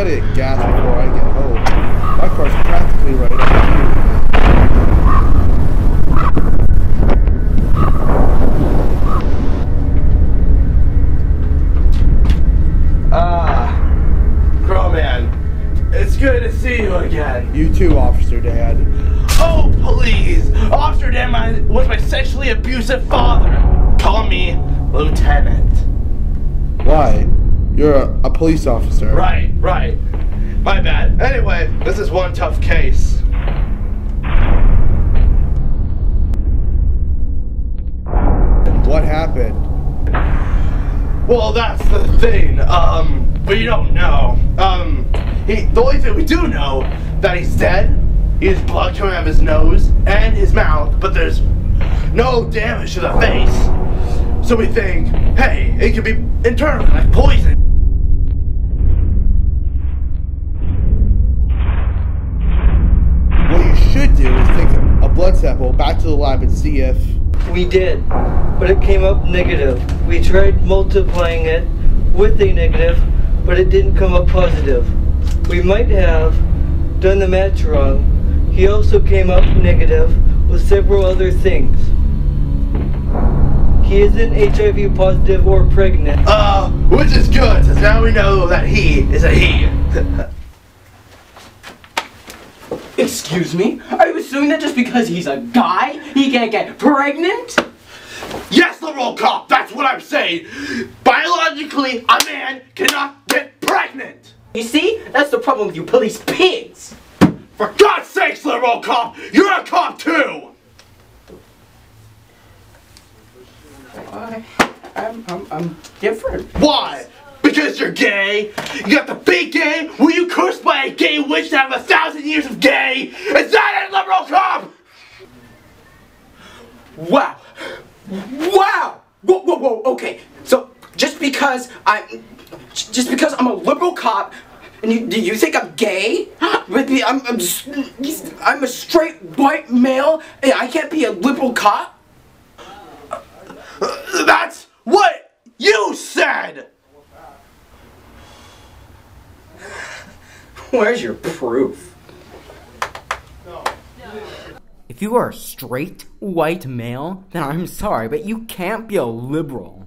gotta get gas before I get home. My car's practically right up here. Crowman, it's good to see you again. You too, Officer Dan. Oh, please! Officer Dan was my sexually abusive father. Call me Lieutenant. Why? You're a police officer. Right. My bad. Anyway, this is one tough case. What happened? Well, that's the thing. We don't know. The only thing we do know that he's dead. He has blood coming out of his nose and his mouth, but there's no damage to the face. So we think, hey, it could be internal, like poison. What you should do is take a blood sample back to the lab and see if... We did, but it came up negative. We tried multiplying it with a negative, but it didn't come up positive. We might have done the match wrong. He also came up negative with several other things. He isn't HIV positive or pregnant. Which is good, since now we know that he is a he. Excuse me? Are you assuming that just because he's a guy, he can't get pregnant? Yes, liberal cop, that's what I'm saying. Biologically, a man cannot get pregnant. You see? That's the problem with you police pigs. For God's sakes, liberal cop, you're a cop too. I'm different. Why? Because you're gay? You got to be gay? Were you cursed by a gay witch to have 1,000 years of gay? Is that it, liberal cop? Wow. Whoa, okay. So just because I'm a liberal cop and you think I'm gay? I'm a straight white male and I can't be a liberal cop? That's what you said! Where's your proof? If you are a straight white male, then I'm sorry, but you can't be a liberal.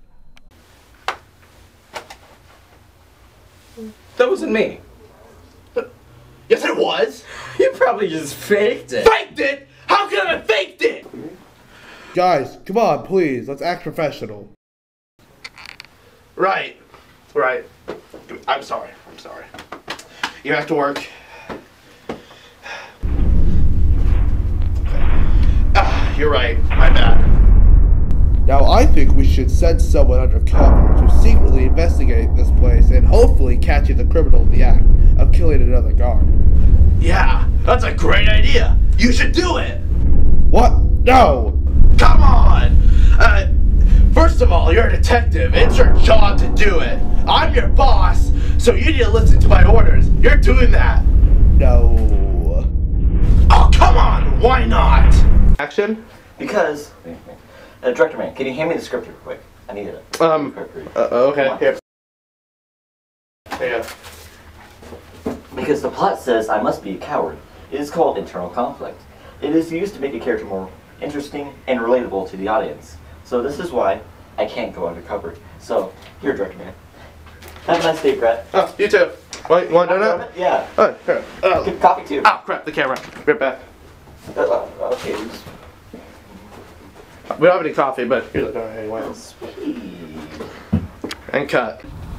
That wasn't me. Yes, it was. You probably just faked it. Faked it? How could I have faked it? Guys, come on, please. Let's act professional. Right. I'm sorry. You have to work. You're right. My bad. Now, I think we should send someone undercover to secretly investigate this place and hopefully catching the criminal in the act of killing another guard. Yeah, that's a great idea. You should do it. What? No! Come on! First of all, you're a detective. It's your job to do it. I'm your boss, so you need to listen to my orders. You're doing that. No. Oh, come on! Why not? Action? Because, Director Man, can you hand me the script real quick? I need it. Okay, here. There you go. Because the plot says I must be a coward. It is called internal conflict. It is used to make a character more interesting and relatable to the audience. So this is why I can't go undercover. So, here, Director Man. Have a nice day, Brett. Oh, you too. Wait, you want a donut? Yeah. Oh, here. Good coffee, too. Oh, crap, the camera. Right back. Okay. We don't have any coffee, but here's the donut anyway. Sweet. And cut.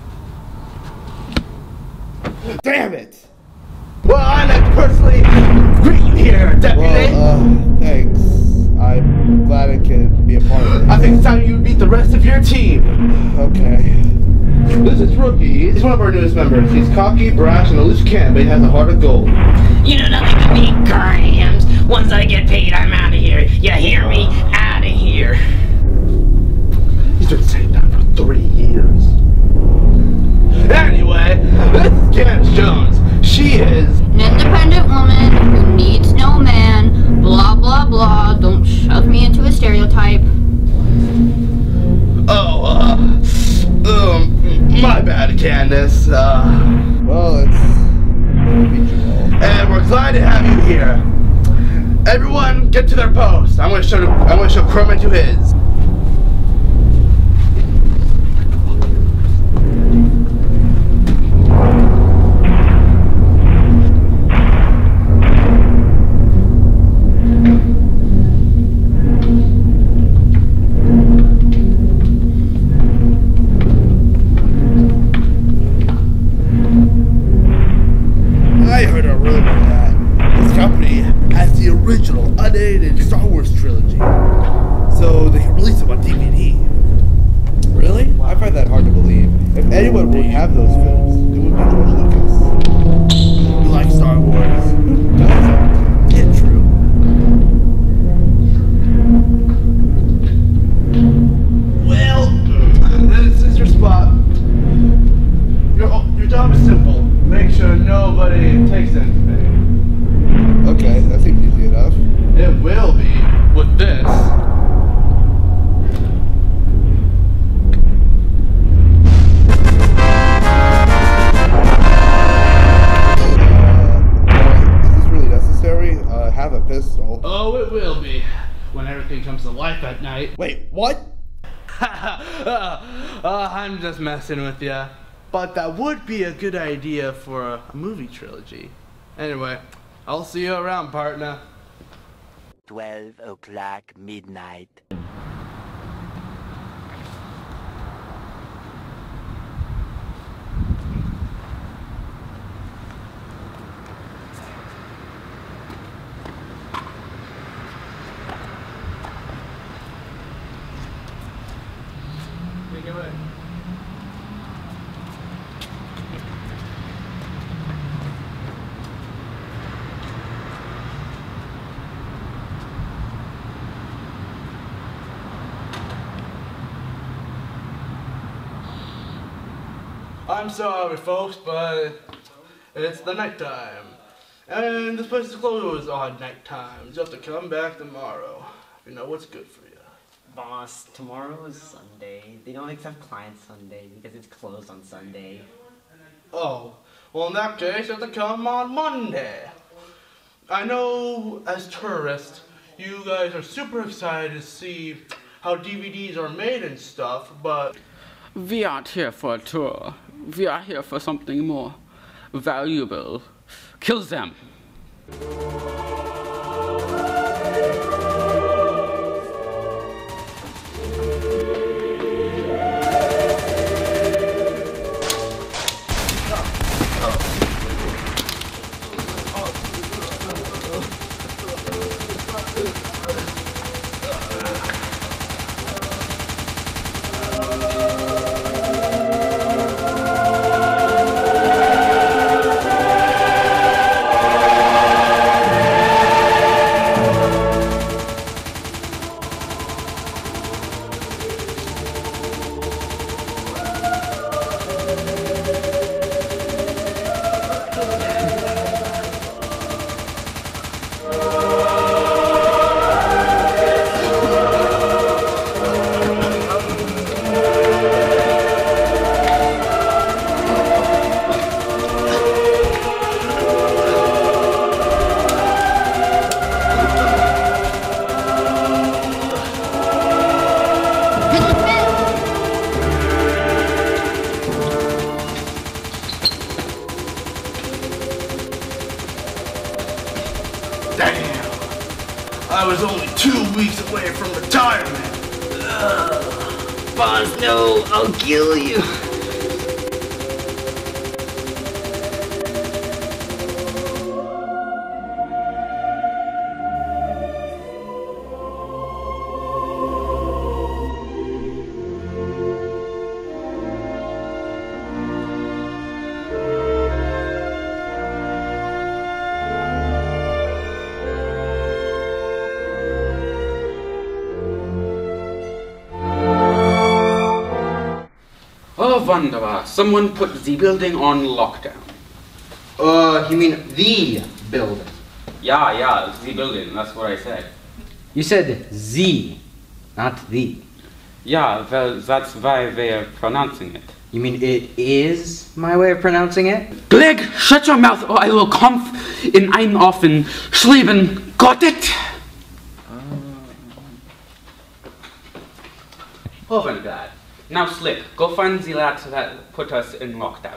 Damn it! Well, I'd like to personally greet you here, Deputy. Well, thanks. I'm glad I could be a part of it. I think it's time you meet the rest of your team. Okay. This is Rookie. He's one of our newest members. He's cocky, brash, and a loose cannon, but he has a heart of gold. You know nothing but me, Grams. Once I get paid, I'm out of here. You hear me? Out of here. He's been saying that for 3 years. Anyway, this is Candace Jones. She is an independent woman who needs no man. Blah, blah, blah. Don't shove me into a stereotype. my bad, Candace. Well, Well, it's meet you all. And we're glad to have you here. Everyone, get to their post. I'm gonna show Crowman to his. I heard a rumor that this company has the original unedited Star Wars trilogy, so they can release them on DVD. Really? I find that hard to believe. If anyone would have those films, it would be George Lucas. You like Star Wars? Who doesn't? It's true. Well, this is your spot. Your job is simple. Make sure nobody takes anything. Okay, that seems easy enough. It will be with this. Is this really necessary? Have a pistol. Oh, it will be when everything comes to life at night. Wait, what? I'm just messing with ya. But that would be a good idea for a movie trilogy. Anyway, I'll see you around, partner. 12 o'clock midnight. Take it away. I'm sorry, folks, but it's the nighttime. And this place is closed on night times. You'll have to come back tomorrow. If you know what's good for you. Boss, tomorrow is Sunday. They don't accept clients Sunday because it's closed on Sunday. Oh, well in that case you have to come on Monday. I know as tourists, you guys are super excited to see how DVDs are made and stuff, but we aren't here for a tour. We are here for something more valuable. Kill them. I was only 2 weeks away from retirement. Boss, no, I'll kill you. Oh, wunderbar. Someone put the building on lockdown. You mean the building? Yeah, the building. That's what I said. You said Z, not the. Yeah, well, that's why they are pronouncing it. You mean it is my way of pronouncing it? Gleg, shut your mouth or I will kampf in ein offen Schleben. Got it? Hovenglad. Now Slick, go find the lads that put us in lockdown.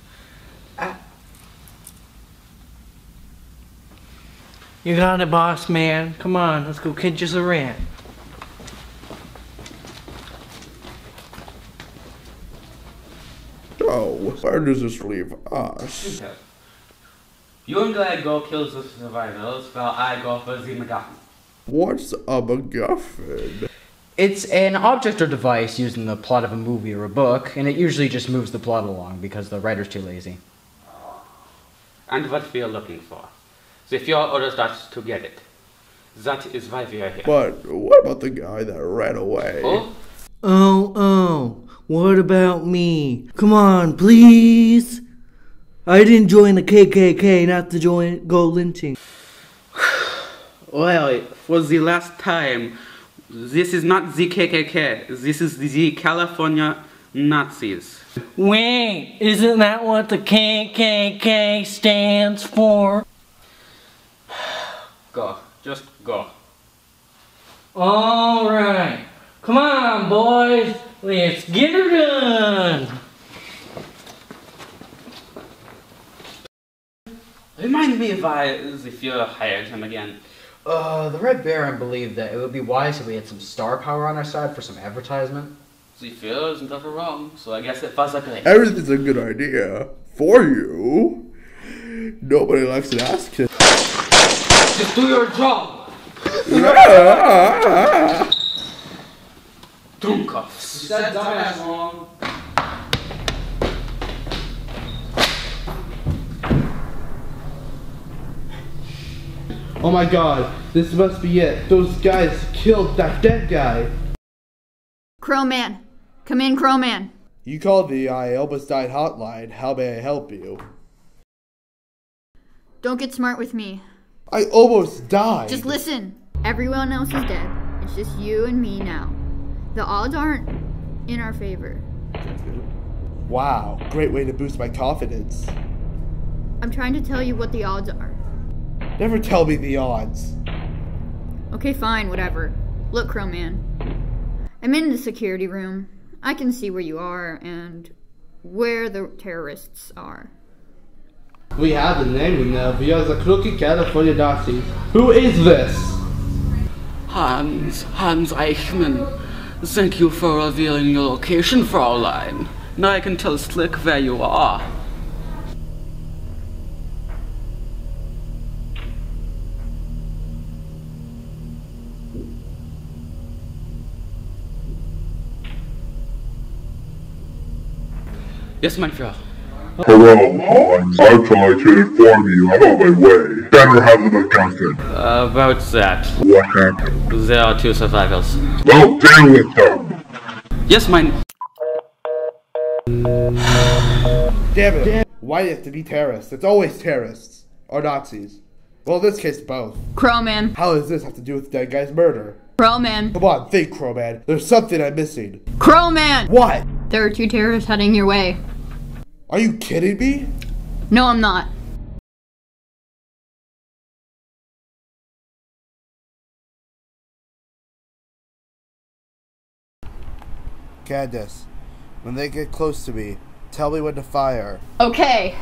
You got it, boss man. Come on, let's go catch us a rat. Oh, where does this leave us? Okay. You and Gleg go kill the survivors while I go for the MacGuffin. What's a MacGuffin? It's an object or device used in the plot of a movie or a book, and it usually just moves the plot along because the writer's too lazy. And what we are looking for. The Fuhrer orders us to get it. That is why we are here. But what about the guy that ran away? Oh, what about me? Come on, please. I didn't join the KKK, not to go lynching. Well, for the last time, this is not the KKK. This is the California Nazis. Wait, isn't that what the KKK stands for? Go. Just go. Alright. Come on, boys. Let's get her done. Remind me why the Fuhrer hired him again. The Red Baron believed that it would be wise if we had some star power on our side for some advertisement. The Fuhrer isn't ever wrong, so I guess it was a good idea. Everything's a good idea. For you. Nobody likes an ass kiss. Just do your job! Dummkopfs. You said dumbass wrong. Oh my god, this must be it. Those guys killed that dead guy. Crowman. Come in, Crowman. You called the I Almost Died hotline. How may I help you? Don't get smart with me. I almost died. Just listen. Everyone else is dead. It's just you and me now. The odds aren't in our favor. Wow, great way to boost my confidence. I'm trying to tell you what the odds are. Never tell me the odds. Okay, fine, whatever. Look, Crowman. I'm in the security room. I can see where you are and where the terrorists are. We have the name now. We are the Crooked Kalifornia Knazis. Who is this? Hans Eichmann. Thank you for revealing your location, Fraulein. Now I can tell Slick where you are. Yes, mein Führer. Hello, I'm trying to inform you. I'm on my way. Better have the MacGuffin. About that. What happened? There are 2 survivors. Well, deal with them. Yes, mein... Damn it. Why do you have to be terrorists? It's always terrorists. Or Nazis. Well, in this case, both. Crowman. How does this have to do with the dead guy's murder? Crowman. Come on, think, Crowman. There's something I'm missing. Crowman! What? There are 2 terrorists heading your way. Are you kidding me? No, I'm not. Candace, when they get close to me, tell me when to fire. Okay.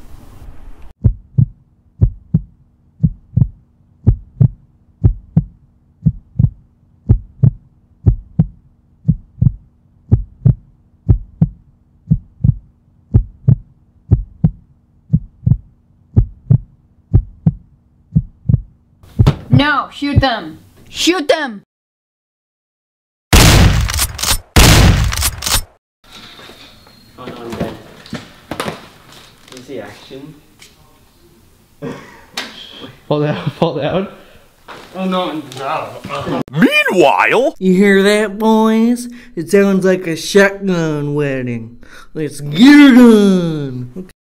No, shoot them! Shoot them! Oh no, I'm dead. Where's the action? Fall down, fall down. Oh no, I'm down. Meanwhile, you hear that, boys? It sounds like a shotgun wedding. Let's get it done. Okay.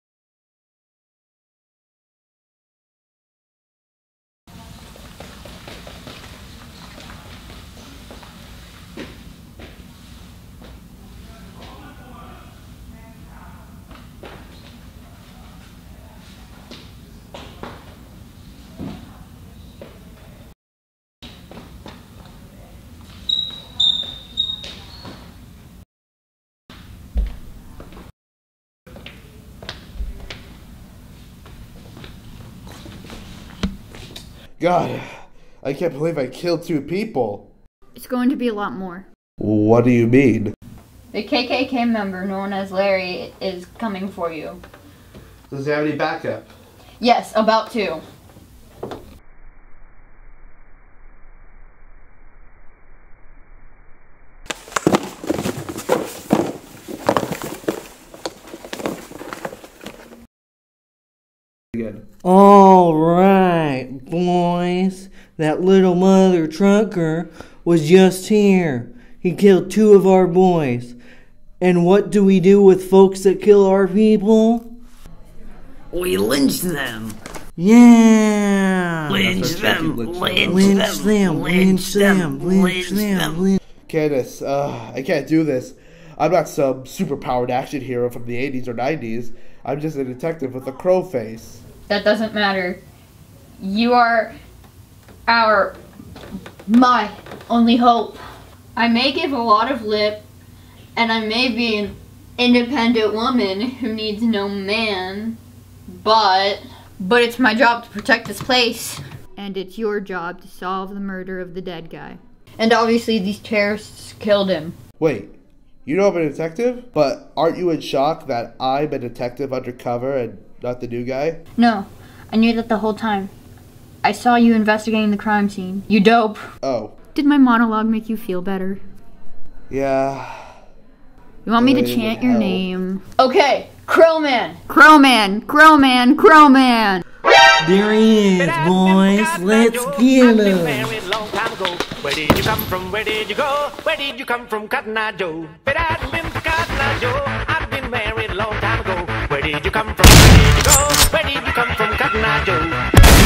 God, I can't believe I killed 2 people. It's going to be a lot more. What do you mean? The KKK member known as Larry is coming for you. Does he have any backup? Yes, about to. All right, boys. That little mother trucker was just here. He killed 2 of our boys. And what do we do with folks that kill our people? We lynch them. Yeah. Lynch them. Lynch them. Candace, I can't do this. I'm not some superpowered action hero from the 80s or 90s. I'm just a detective with a crow face. That doesn't matter. You are my only hope. I may give a lot of lip, and I may be an independent woman who needs no man, but it's my job to protect this place. And it's your job to solve the murder of the dead guy. And obviously these terrorists killed him. Wait, you know I'm a detective? But aren't you in shock that I'm a detective undercover and not the new guy? No, I knew that the whole time. I saw you investigating the crime scene. You dope. Oh. Did my monologue make you feel better? Yeah. You want me to chant your name? Okay, Crowman! Crowman! Crowman! Crowman! There he is, boys. Let's get him. Where did you come from? Where did you go? Where did you come from, Cotton Eye Joe? But I hadn't been to Cotton Eye Joe. I've been married a long time ago. Where did you come from? Where did you go? Where did you come from, Cotton Eye Joe?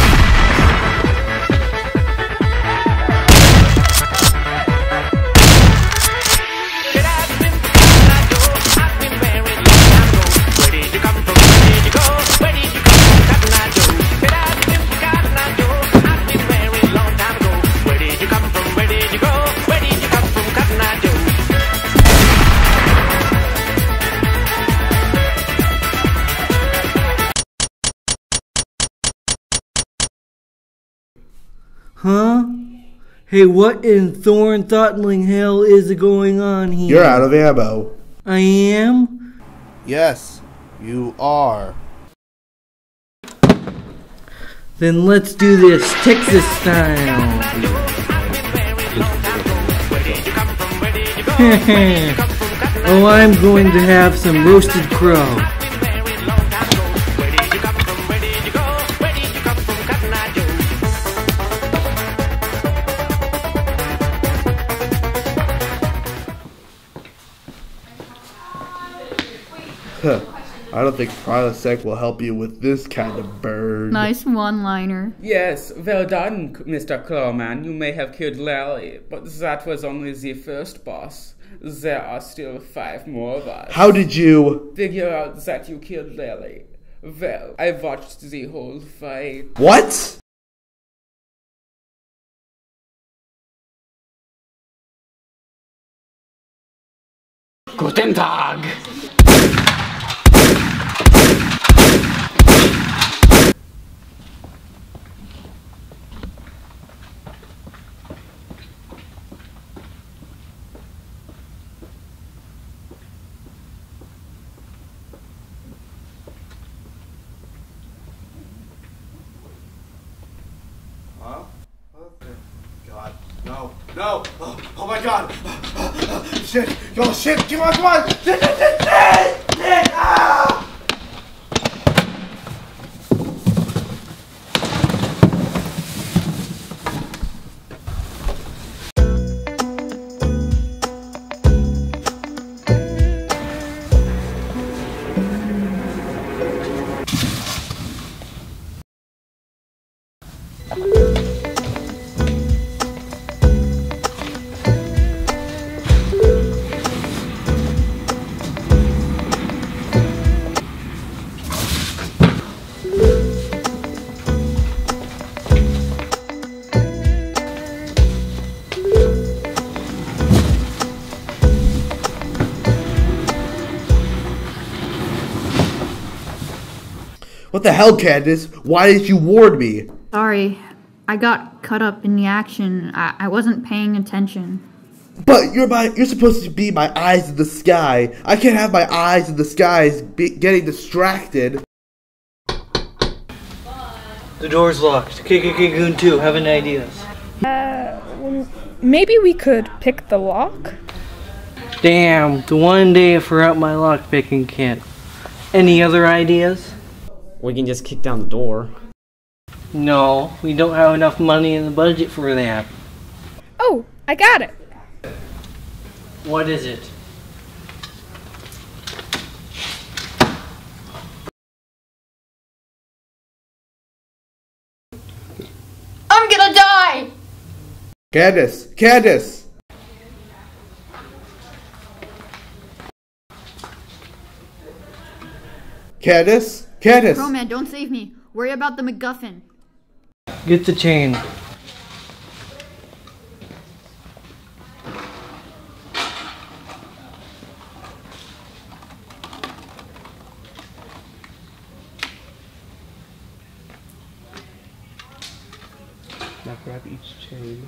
Huh? Hey, what in thorn-throttling hell is going on here? You're out of ammo. I am? Yes, you are. Then let's do this Texas style. Oh, I'm going to have some roasted crow. I don't think Prilosec will help you with this kind of bird. Nice one-liner. Yes, well done, Mr. Crowman. You may have killed Larry, but that was only the first boss. There are still 5 more of us. How did you figure out that you killed Larry? Well, I watched the whole fight. What? Guten Tag! No. Oh my God. Shit. Oh shit. Come on. Shit. Ah! What the hell, Candace? Why didn't you warn me? Sorry. I got caught up in the action. I wasn't paying attention. But you're supposed to be my eyes in the sky. I can't have my eyes in the skies getting distracted. The door's locked. KKK Goon 2, have any ideas? Well, maybe we could pick the lock? Damn, the one day I forgot my lock picking kit. Any other ideas? We can just kick down the door. No, we don't have enough money in the budget for that. Oh, I got it. What is it? I'm gonna die! Candace! Candace! Candace? Candace! Crowman, don't save me. Worry about the MacGuffin. Get the chain. Now grab each chain.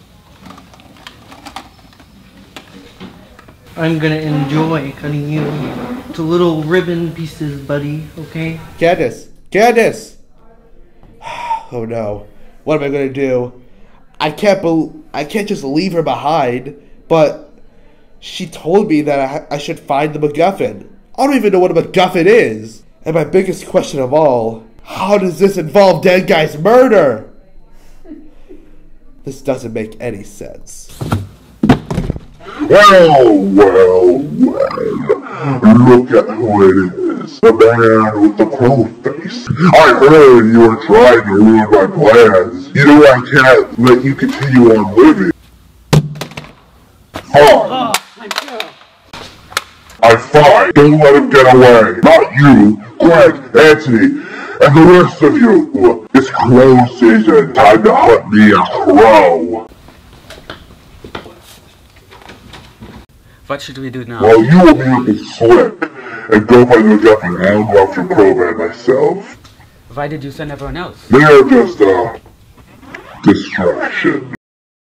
I'm gonna enjoy cutting you to little ribbon pieces, buddy, okay? Candace! Candace! Oh no. What am I gonna do? I can't just leave her behind, but she told me that I should find the MacGuffin. I don't even know what a MacGuffin is. And my biggest question of all, how does this involve Dead Guy's murder? This doesn't make any sense. Well, look at who it is. The man with the crow face. I heard you were trying to ruin my plans. You know I can't let you continue on living. Fine. I fine. Don't let him get away. Not you, Greg, Anthony, and the rest of you. It's crow season. Time to hunt me a crow. What should we do now? Well, you will be able to slip and go by the MacGuffin and go after Crowman myself. Why did you send everyone else? They're just a distraction.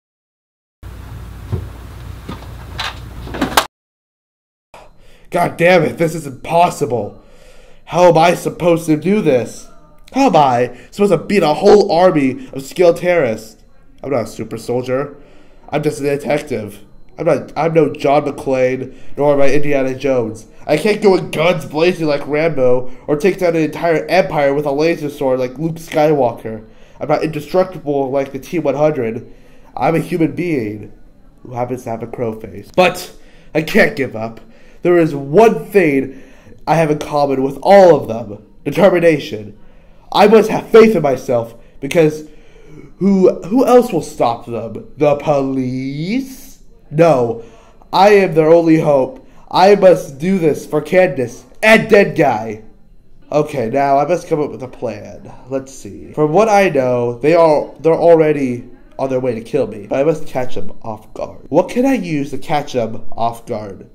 God damn it, this is impossible. How am I supposed to do this? How am I supposed to beat a whole army of skilled terrorists? I'm not a super soldier. I'm just a detective. I'm no John McClane, nor am I Indiana Jones. I can't go with guns blazing like Rambo, or take down an entire empire with a laser sword like Luke Skywalker. I'm not indestructible like the T-100. I'm a human being who happens to have a crow face. But I can't give up. There is one thing I have in common with all of them. Determination. I must have faith in myself, because who else will stop them? The police? No, I am their only hope. I must do this for Candace and Dead Guy. Okay, now I must come up with a plan. Let's see. From what I know, they're already on their way to kill me, but I must catch them off guard. What can I use to catch them off guard?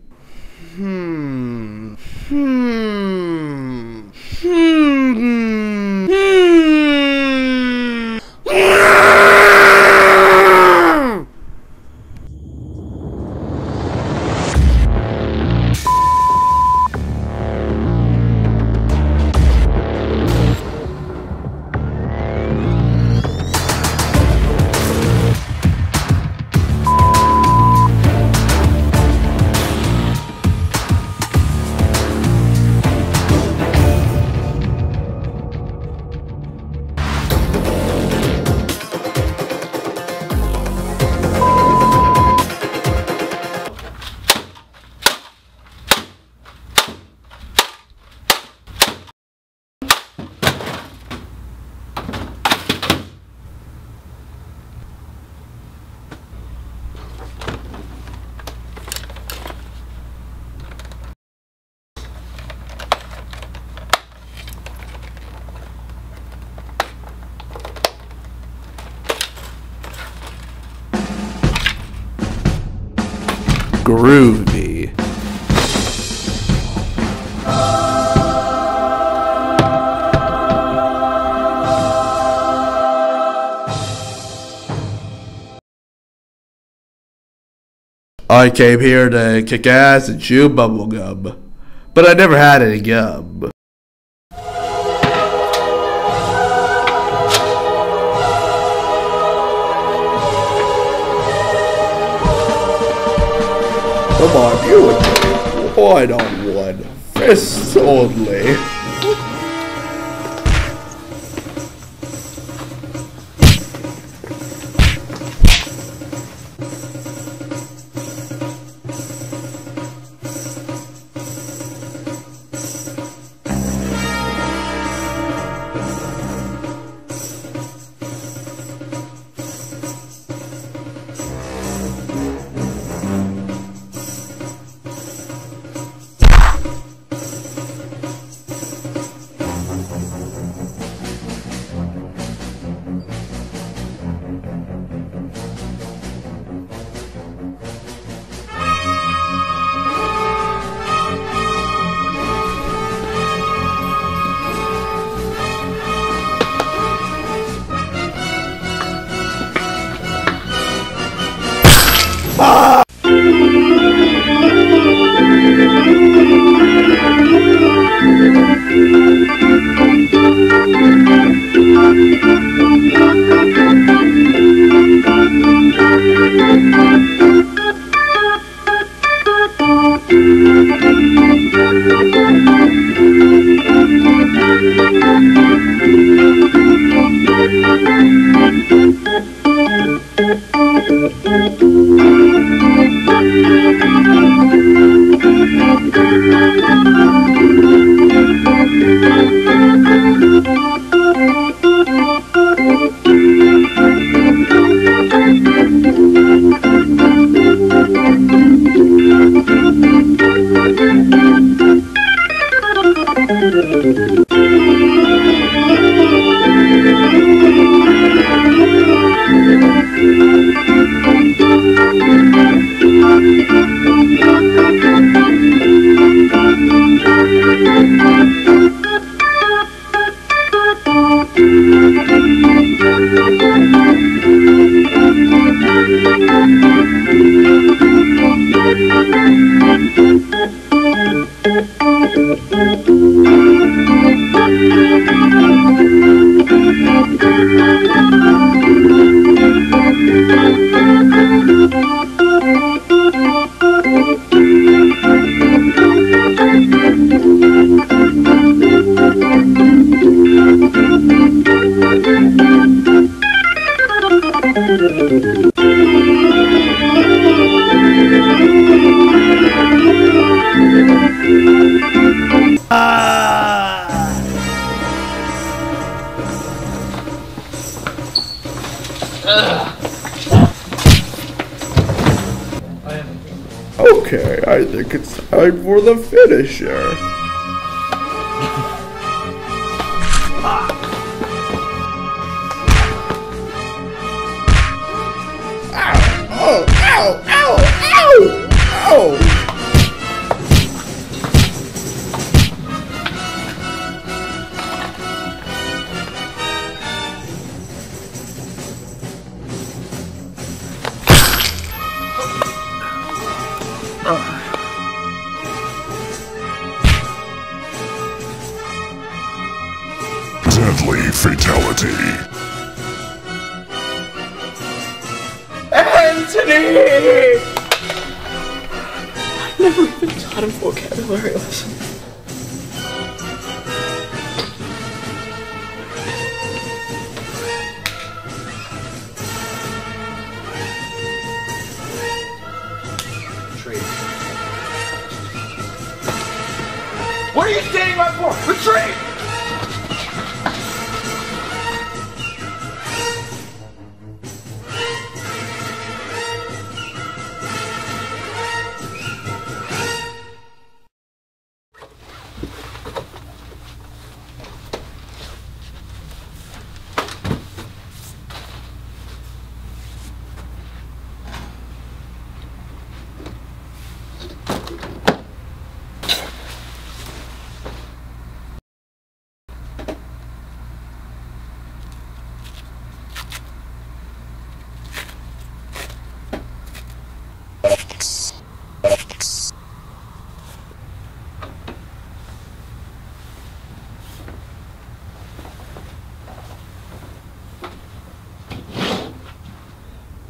Groovy. I came here to kick ass and chew bubblegum, but I never had any gum. Come on, you and me. One on one. Fists only. Okay, I think it's time for the finisher. Ow! Ow! Ow! Ow! Ow! Deadly fatality. Anthony! I never even taught him vocabulary lessons. What are you standing up for? Retreat!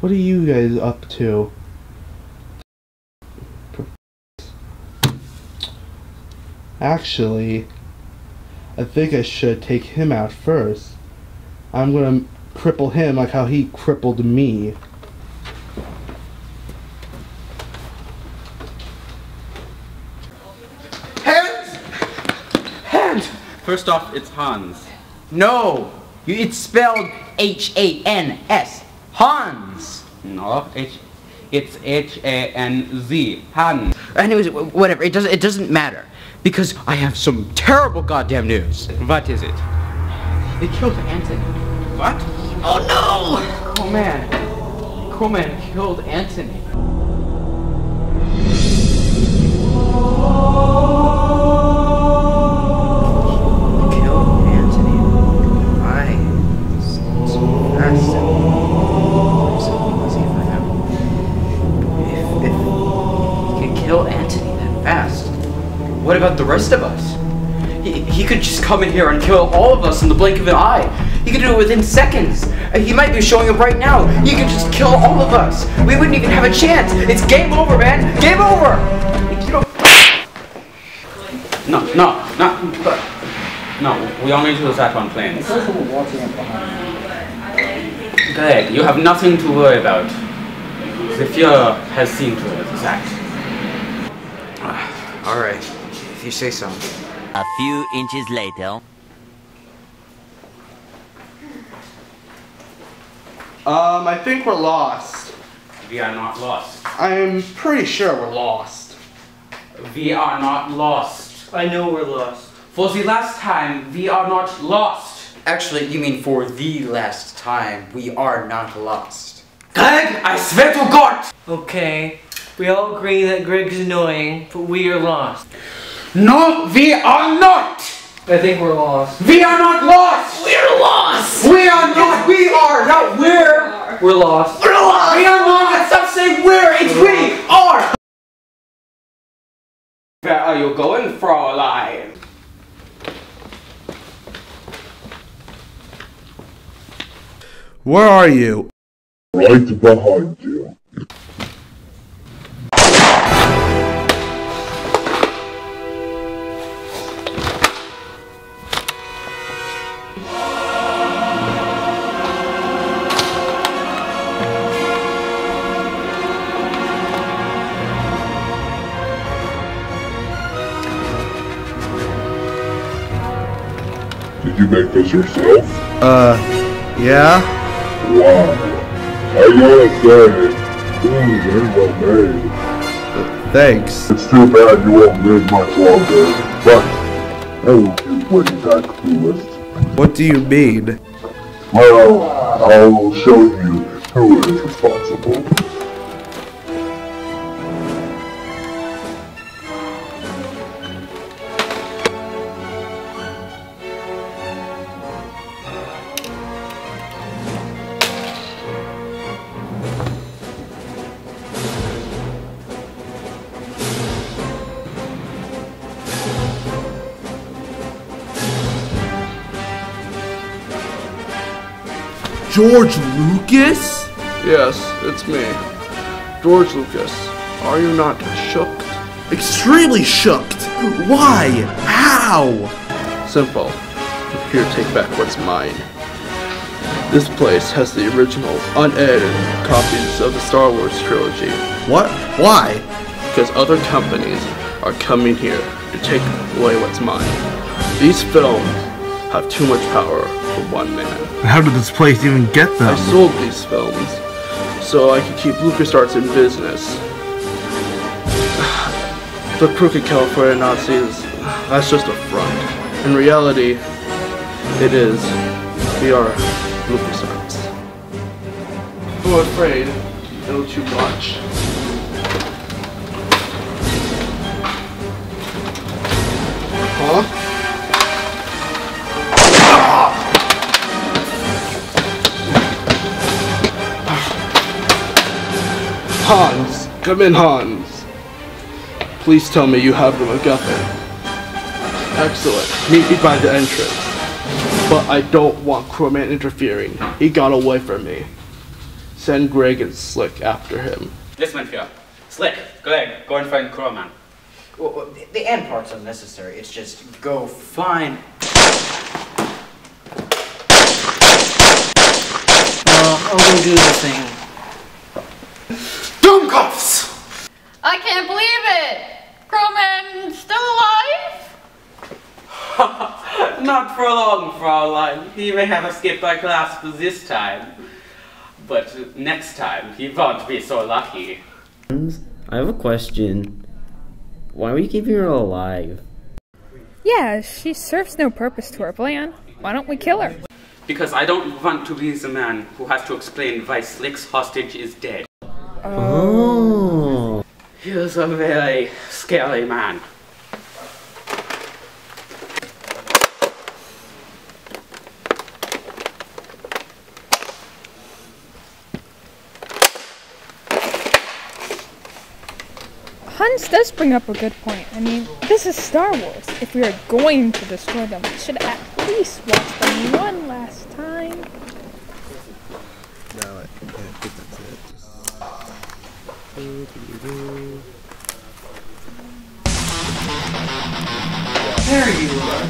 What are you guys up to? Actually, I think I should take him out first. I'm gonna cripple him like how he crippled me. Hands! Hands! First off, it's Hans. No! It's spelled H-A-N-S. Hans! No, it's H-A-N-Z. Hans. Anyways, whatever. It doesn't matter. Because I have some terrible goddamn news. What is it? They killed Anthony. What? Oh no! Crowman killed Anthony. Killed Anthony. Why? So fast. So easy for him. If he could kill Anthony that fast, what about the rest of us? He could just come in here and kill all of us in the blink of an eye. He could do it within seconds. He might be showing up right now. He could just kill all of us. We wouldn't even have a chance. It's game over, man. Game over. No, we only do that on planes. Greg, you have nothing to worry about. The Fuhrer has seen to that. Alright, if you say so. A few inches later. I think we're lost. We are not lost. I'm pretty sure we're lost. We are not lost. I know we're lost. For the last time, we are not lost. Actually, you mean for the last time, we are not lost. Greg, I swear to God! Okay, we all agree that Greg's annoying, but we are lost. No, we are not! I think we're lost. We are not lost! We're lost! We are not! We are! Not we're! We're lost. We're lost! We are not! Stop saying we're! It's we are! Where are you going, Fraulein? Where are you? Right behind you. Did you make this yourself? Yeah? Wow. I gotta say, very well made. Thanks. It's too bad you won't live much longer, but I will keep winning that clueless. What do you mean? Well, I'll show you who is responsible. George Lucas? Yes, it's me. George Lucas. Are you not shooked? Extremely shooked! Why? How? Simple. Here, take back what's mine. This place has the original, unedited copies of the Star Wars trilogy. What? Why? Because other companies are coming here to take away what's mine. These films have too much power for one man. How did this place even get them? I sold these films so I could keep LucasArts in business. The Krooked Kalifornia Knazis, that's just a front. In reality, it is. We are LucasArts. I'm afraid it'll too much. Huh? Hans, come in, Hans. Please tell me you have the MacGuffin. Excellent. Meet me by the entrance. But I don't want Crowman interfering. He got away from me. Send Greg and Slick after him. Listen here. Slick, Greg, go and find Crowman. Well, the end part's unnecessary. It's just go find. I'll go do the thing. Dumb cuffs! I can't believe it! Crowman's still alive? Not for long, Fraulein. He may have escaped our clasp this time. But next time, he won't be so lucky. I have a question. Why are we keeping her alive? Yeah, she serves no purpose to our plan. Why don't we kill her? Because I don't want to be the man who has to explain why Slick's hostage is dead. Oh. He is a very scary man. Hans does bring up a good point. I mean, this is Star Wars. If we are going to destroy them, we should at least watch them one last time. No, I think that's it. There you are.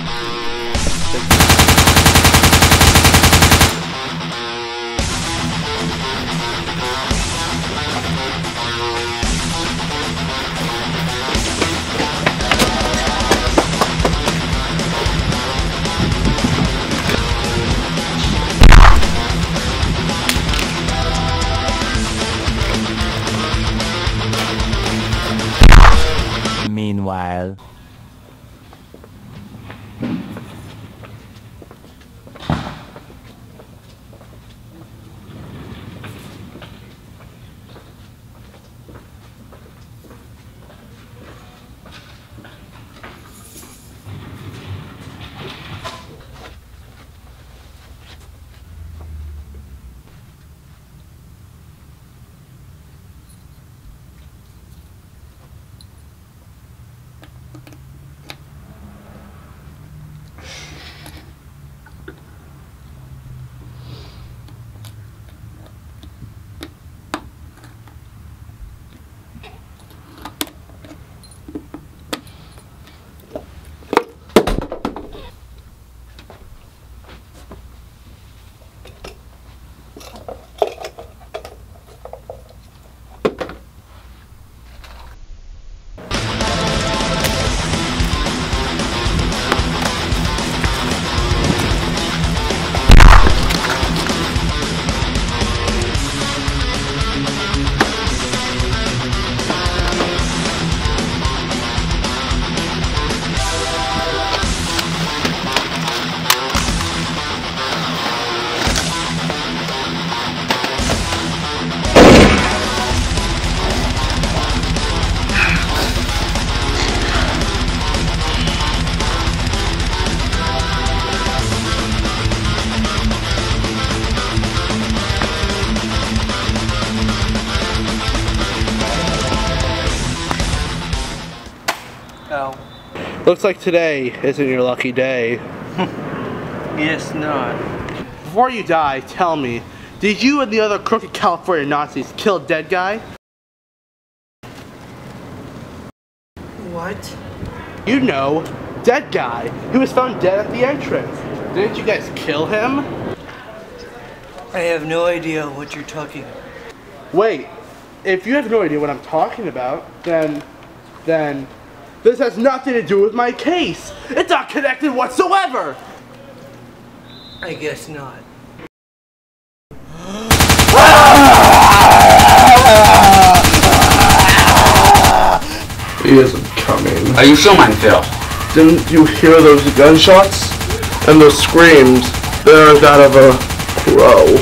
Meanwhile. Looks like today isn't your lucky day. Yes, not. Before you die, tell me, did you and the other Crooked California Knazis kill a dead guy? What? You know, dead guy. He was found dead at the entrance. Didn't you guys kill him? I have no idea what you're talking about. Wait, if you have no idea what I'm talking about, then this has nothing to do with my case. It's not connected whatsoever. I guess not. He isn't coming. Are you sure, mein Phil? Didn't you hear those gunshots? And those screams? They're that of a crow.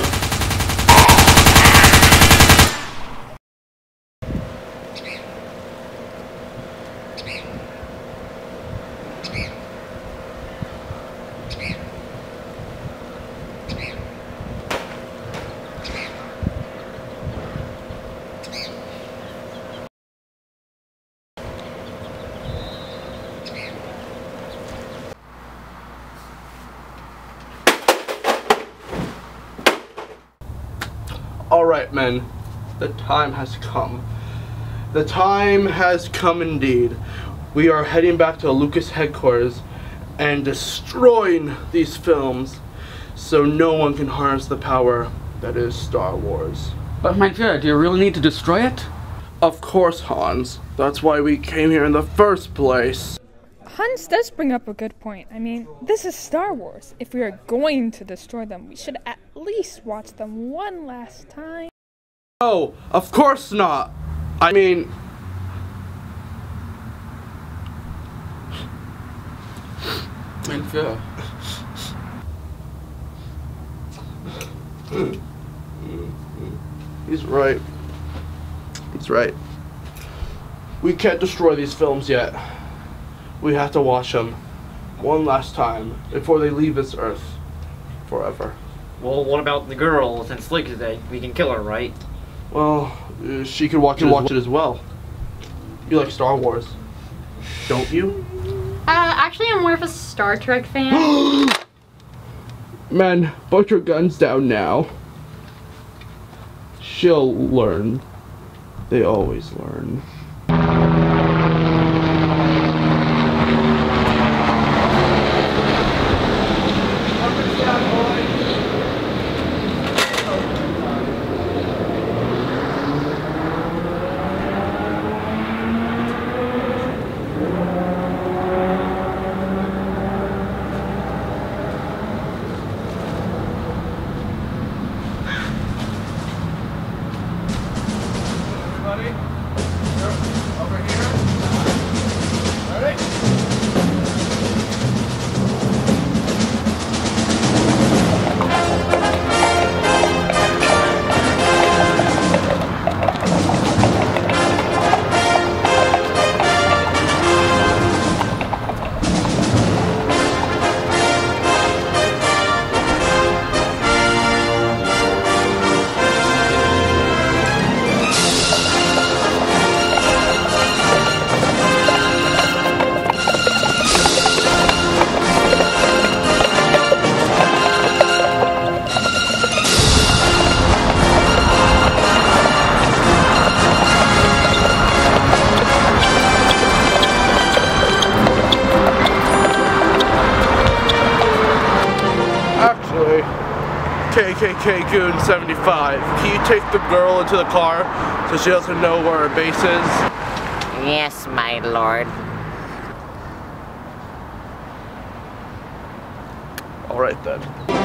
Alright, men. The time has come. The time has come indeed. We are heading back to Lucas headquarters and destroying these films so no one can harness the power that is Star Wars. But mein Führer, do you really need to destroy it? Of course, Hans. That's why we came here in the first place. Hans does bring up a good point. I mean, this is Star Wars. If we are going to destroy them, we should at least watch them one last time. Oh, of course not. I mean... Mein Führer. He's right. He's right. We can't destroy these films yet. We have to watch them one last time before they leave this earth forever. Well, what about the girl? Since Slick is dead, we can kill her, right? Well, she could watch it as well. You like Star Wars, don't you? Actually, I'm more of a Star Trek fan. Men, put your guns down now. She'll learn. They always learn. KKK Goon 75. Can you take the girl into the car so she doesn't know where her base is? Yes, my lord. Alright then.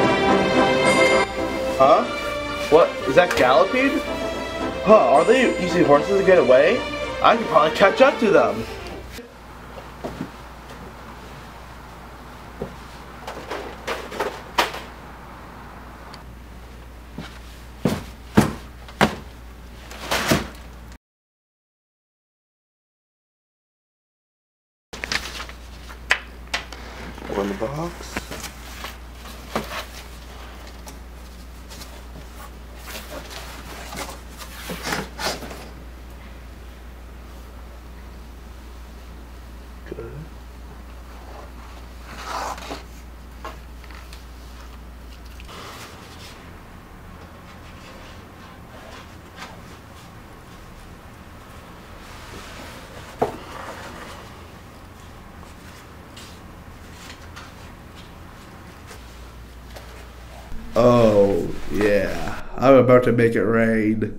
Huh? What? Is that Gallopede? Huh, are they using horses to get away? I could probably catch up to them. Open the box. Good. Oh, yeah. I'm about to make it rain.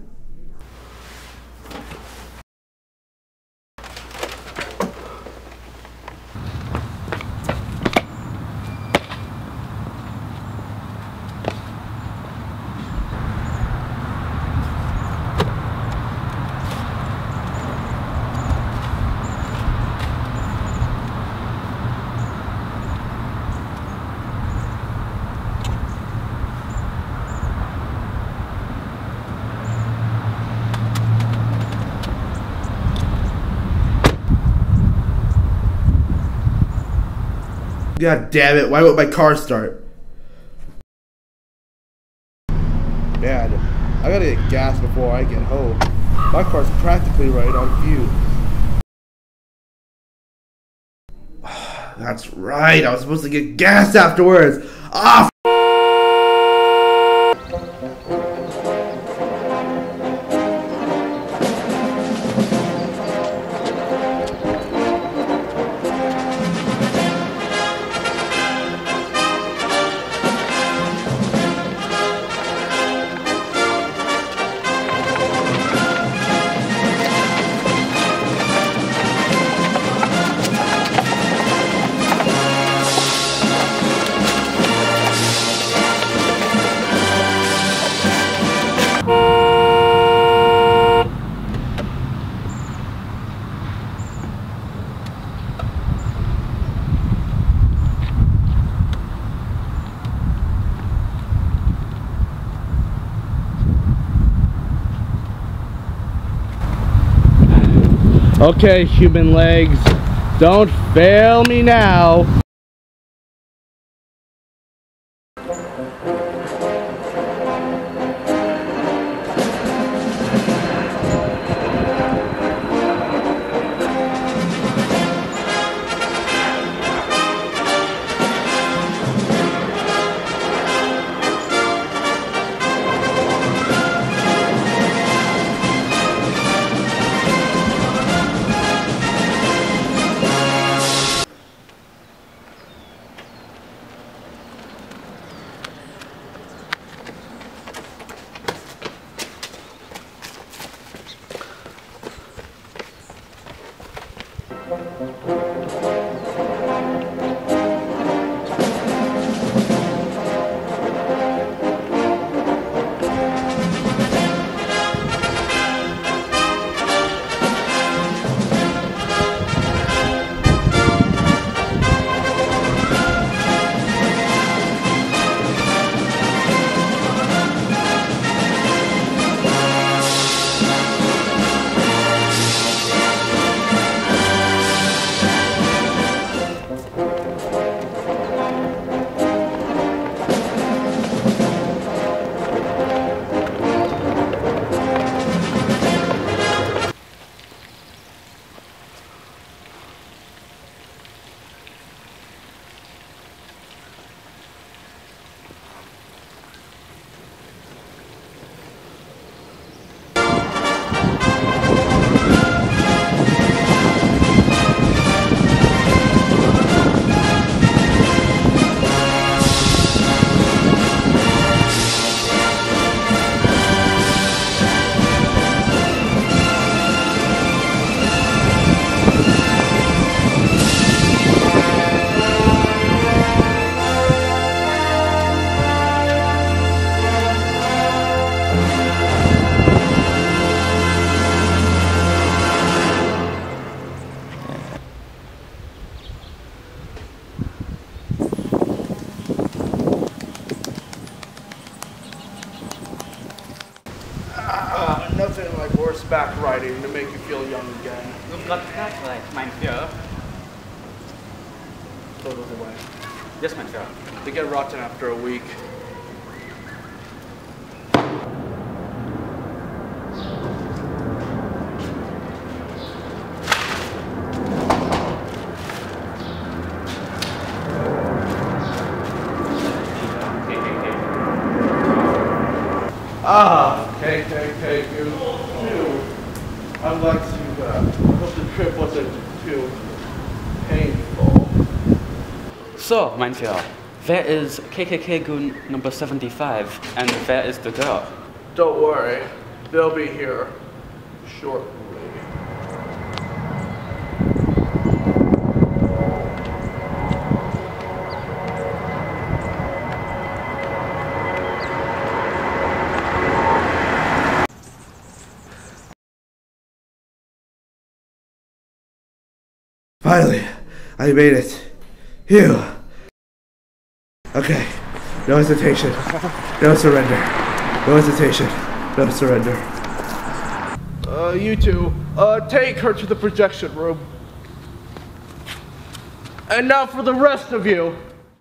God damn it, why won't my car start? Man, I gotta get gas before I get home. My car's practically right on view. That's right, I was supposed to get gas afterwards. Ah, Okay, human legs, don't fail me now. Nothing like horseback riding to make you feel young again. You've got that right, mein Führer. Throw those away. Yes, mein Führer. They get rotten after a week. Okay, you. I'd like to hope the trip wasn't too painful. So, mein Führer, where is KKK goon number 75 and where is the girl? Don't worry, they'll be here shortly. Finally, I made it. Phew. Okay, no hesitation, no surrender. No hesitation, no surrender. You two, take her to the projection room. And now for the rest of you.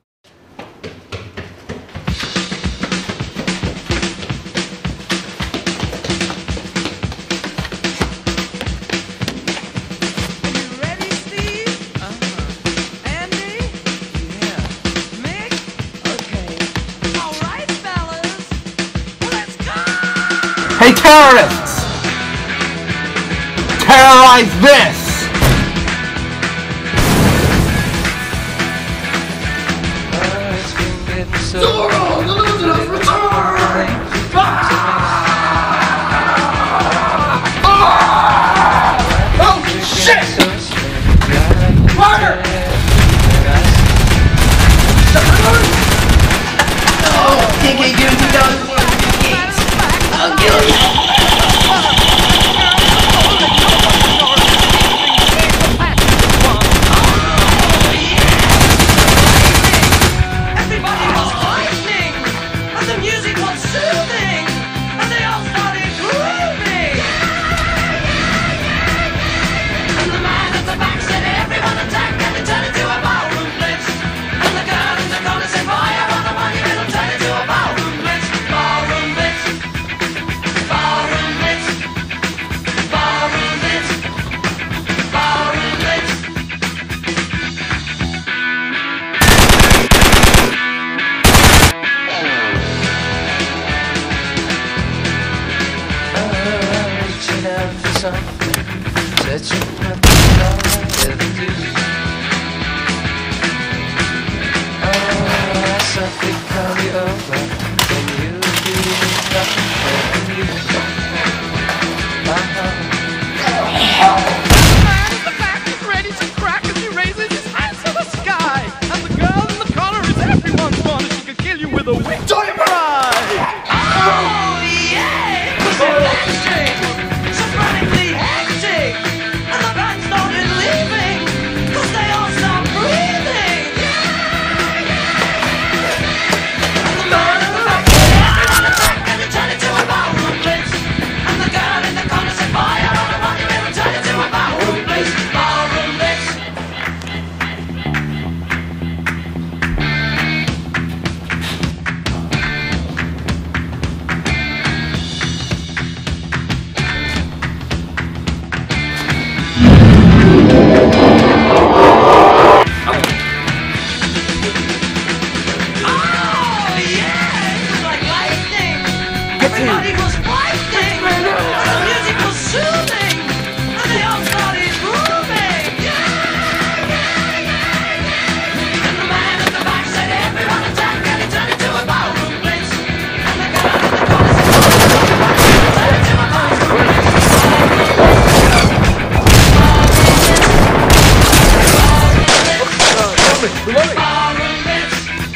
Hey terrorists! Terrorize this! Zoro, the Luther's return! Oh shit! Fire! Oh, KK Goon 2008! I'll kill you! something that you never thought I'd ever do. Oh, something call me over when you do nothing for you. The man in the back is ready to crack as he raises his hands to the sky. And the girl in the corner is everyone's fun. She can kill you with a whip cry. Oh, yeah! It was electric, sopranically hectic, and the band started leaving, 'cause they all stopped breathing. And the man in the back said, "Fire on the back," and it turned into a ballroom blitz. And the girl in the corner said, "Fire on the back," and it turned into a ballroom blitz. Ballroom blitz. Everybody was fighting, and the music was soothing, and they all started grooving. And the man in the back said, "Everyone attack," and it turned into a ballroom blitz. And the girl in the corner said, "Everyone attack," and it turned into a ballroom blitz. Ballroom blitz.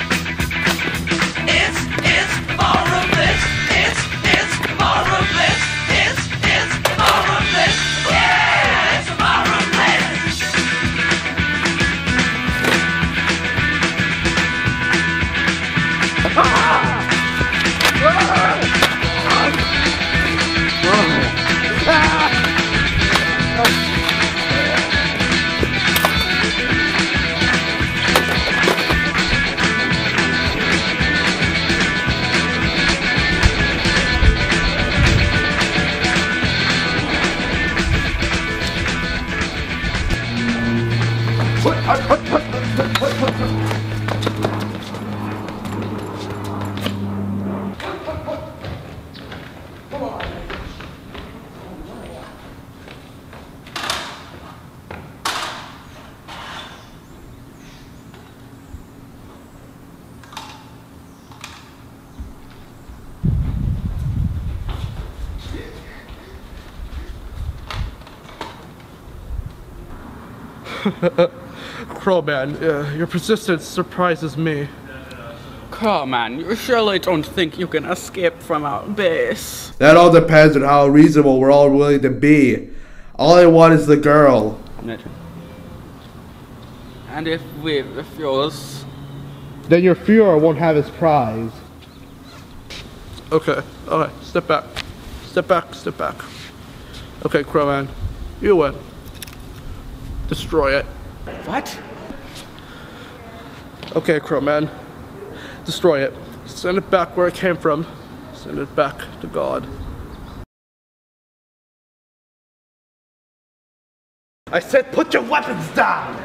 It's ballroom blitz. It's ballroom blitz. It's ballroom blitz. Yeah, it's a ballroom blitz. Crowman, your persistence surprises me. Crowman, you surely don't think you can escape from our base? That all depends on how reasonable we're all willing to be. All I want is the girl. And if we refuse? Then your Führer won't have his prize. Okay, alright, step back. Step back, step back. Okay, Crowman, you win. Destroy it. What? Okay, Crowman. Destroy it. Send it back where it came from. Send it back to God. I said put your weapons down!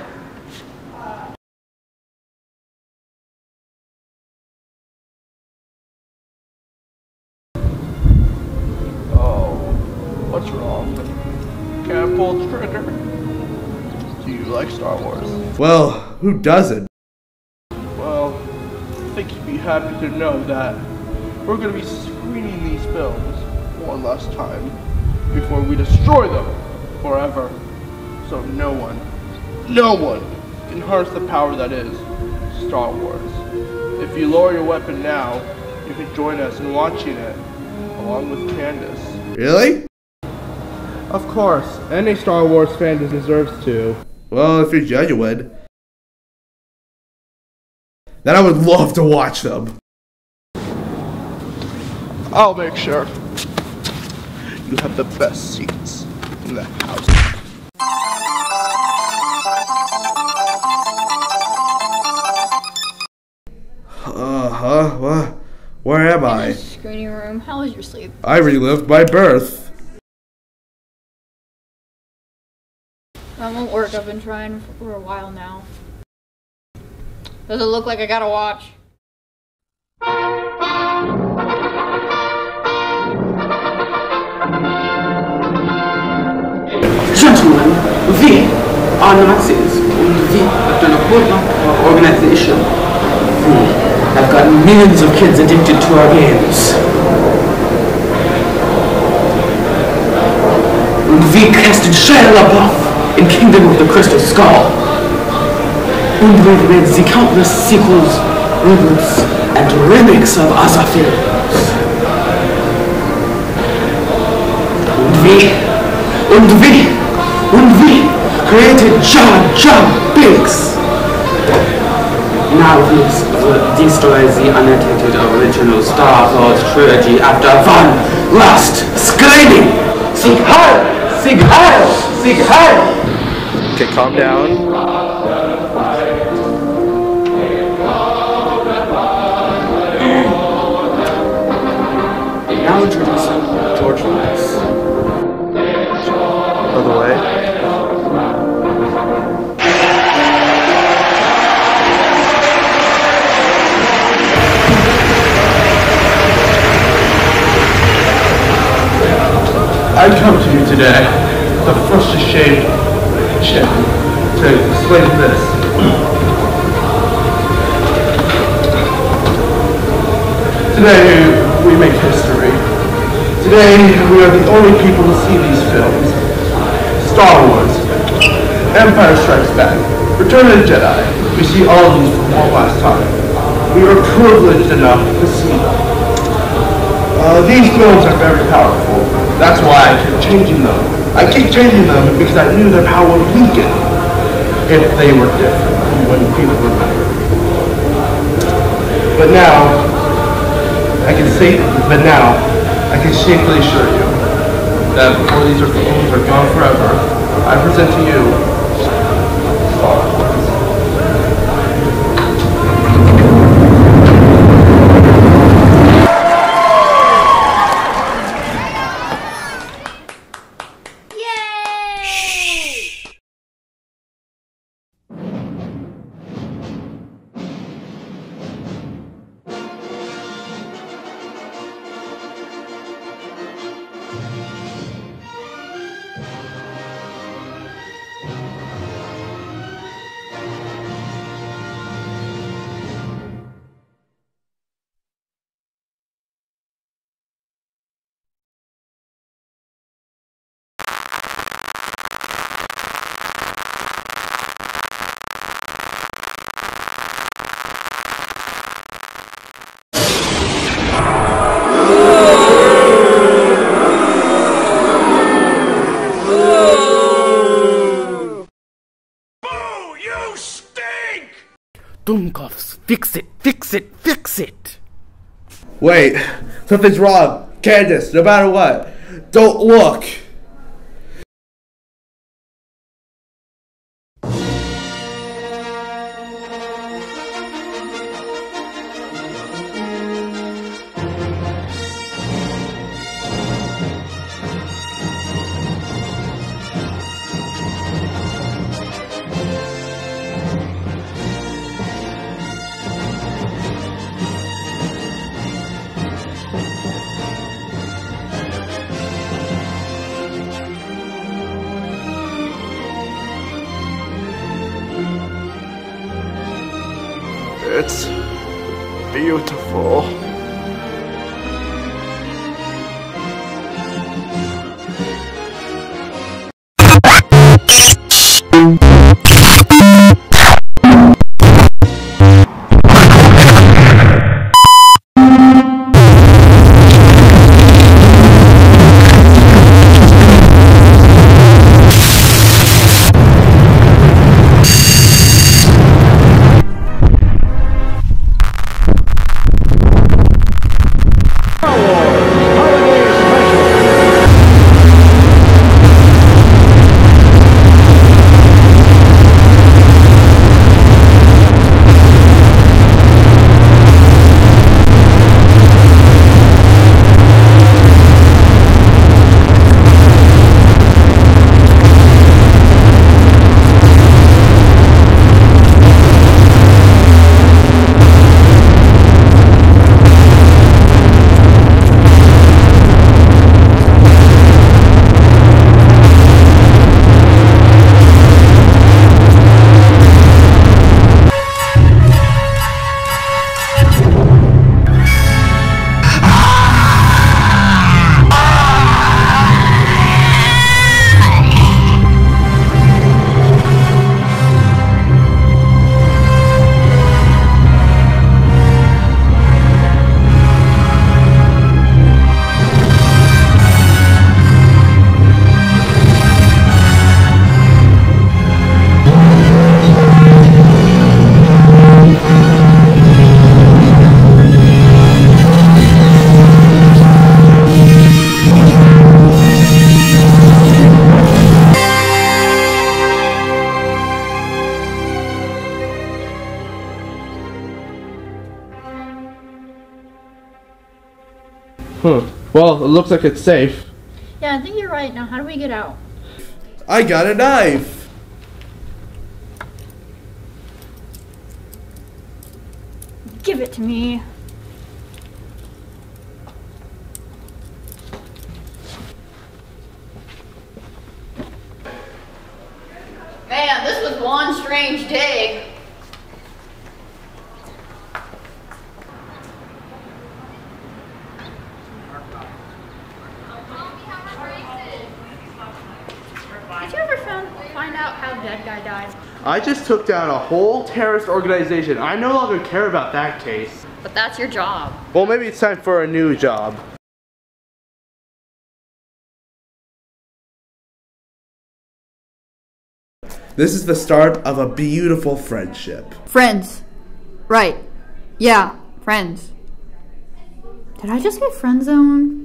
Oh, what's wrong? Can't pull the trigger. Do you like Star Wars? Well, who doesn't? Well, I think you'd be happy to know that we're going to be screening these films one last time before we destroy them forever. So no one can harness the power that is Star Wars. If you lower your weapon now, you can join us in watching it, along with Candace. Really? Of course, any Star Wars fan deserves to. Well, if you're genuine, then I would love to watch them. I'll make sure you have the best seats in the house. What? Where am I? Screening room. How was your sleep? I relived my birth. That won't work. I've been trying for a while now. Does it look like I gotta watch? Gentlemen, we are Nazis, and we have done a whole lot of our organization. We have got millions of kids addicted to our games. And we casted Shia LaBeouf in Kingdom of the Crystal Skull. And we've made the countless sequels, reboots, and remakes of other films. And we created Jar Jar Binks. Now please destroy the unattended original Star Wars trilogy after one last screaming Sieg Heil! Sieg Heil! Sieg Heil! Okay, calm down. Now introducing George Lucas. By the way. I come to you today with a freshly shaved chin to explain this. Today we make history. Today we are the only people to see these films. Star Wars, Empire Strikes Back, Return of the Jedi. We see all of these for one last time. We are privileged enough to see them. These films are very powerful. That's why I keep changing them. I keep changing them because I knew their power would weaken if they were different when people remember. But now, I can safely assure you that before these films are gone forever, I present to you Star Wars. Dummkopfs, fix it, fix it, fix it! Wait, something's wrong. Candace, no matter what, don't look. It's beautiful. Well, it looks like it's safe. Yeah, I think you're right. Now, how do we get out? I got a knife. Give it to me. Man, this was one strange day. Did you ever find out how Dead Guy died? I just took down a whole terrorist organization. I no longer care about that case. But that's your job. Well, maybe it's time for a new job. This is the start of a beautiful friendship. Friends. Right. Yeah, friends. Did I just get friend zoned?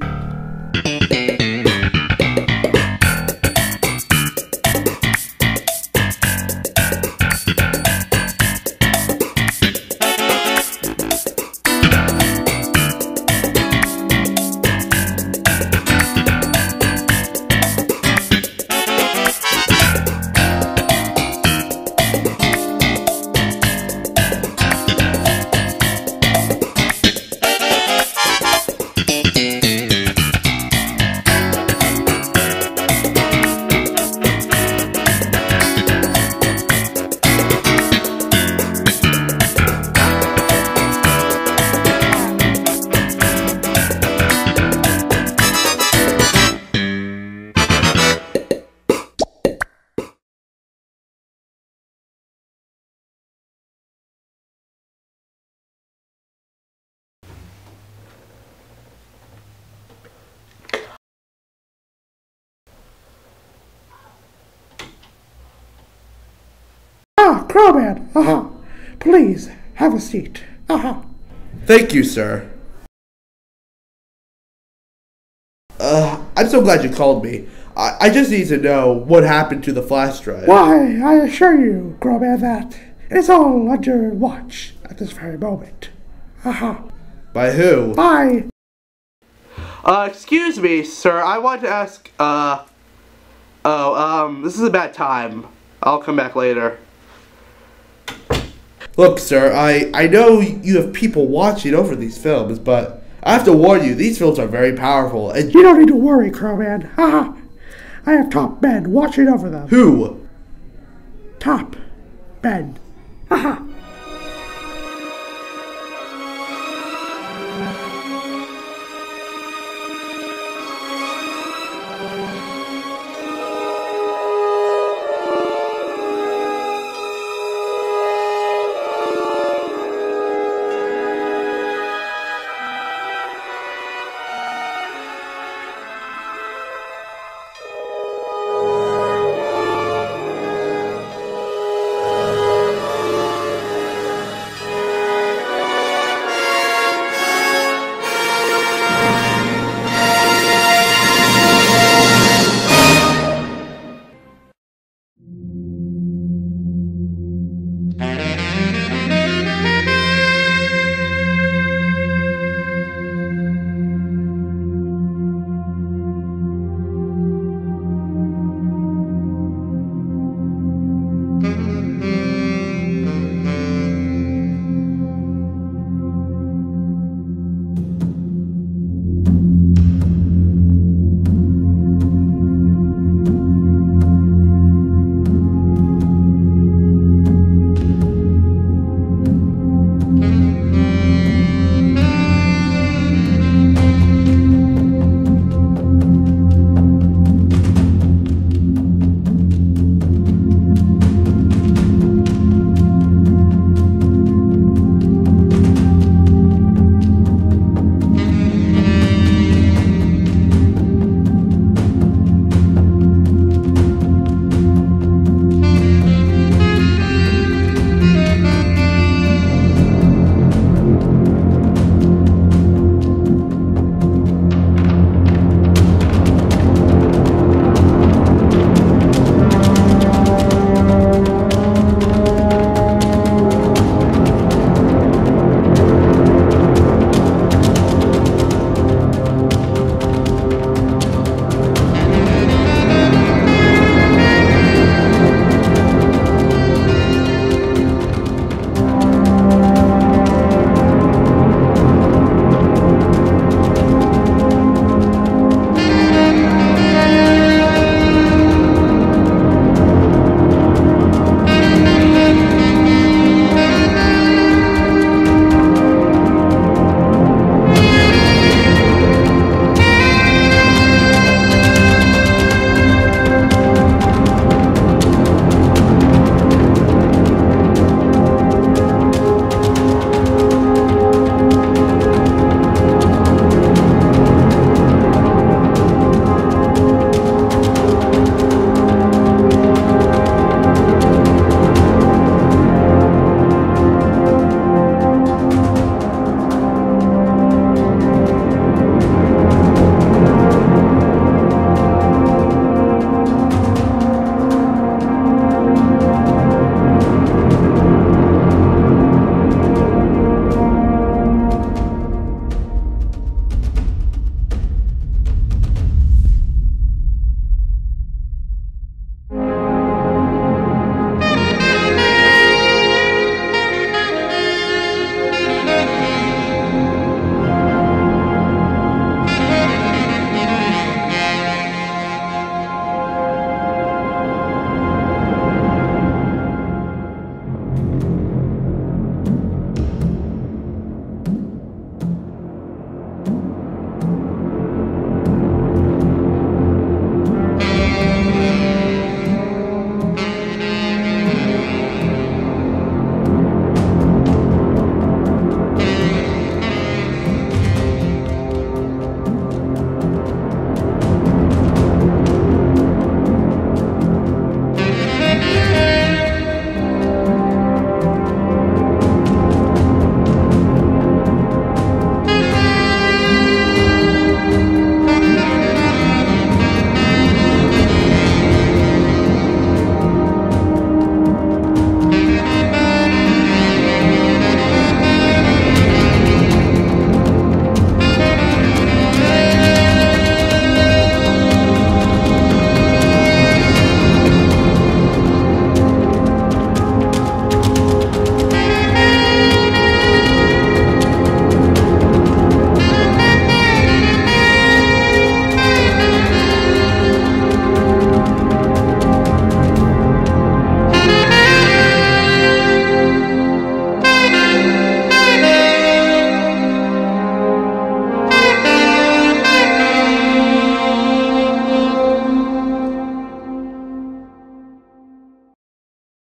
Crowman, please, have a seat. Thank you, sir. I'm so glad you called me. I just need to know what happened to the flash drive. Why, I assure you, Crowman, that it's all under watch at this very moment. By who? By... Excuse me, sir. I want to ask, this is a bad time. I'll come back later. Look, sir, I know you have people watching over these films, but I have to warn you, these films are very powerful, and you don't need to worry, Crowman. I have top men watching over them. Who? Top men.